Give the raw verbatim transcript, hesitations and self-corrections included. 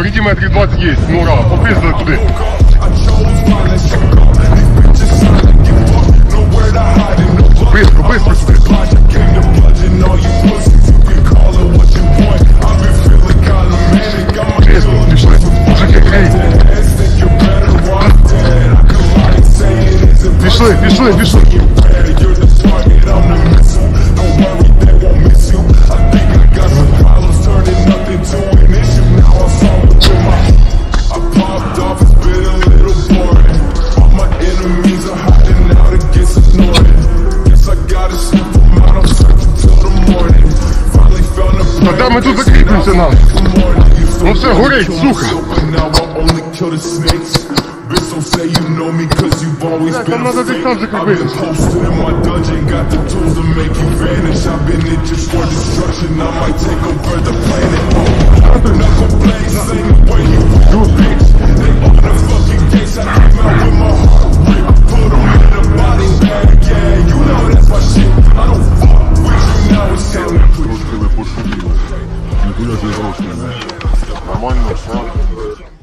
Впереди метрів двадцять є, ну ура, попиздили туди. Быстро, быстро сюди. Быстро, пішли. Мужики, ей. Пішли, пішли, пішли. Тогда мы тут закрепимся нам. Ну все, горить, сука. Да, там надо здесь там закрепиться. Нормально, все.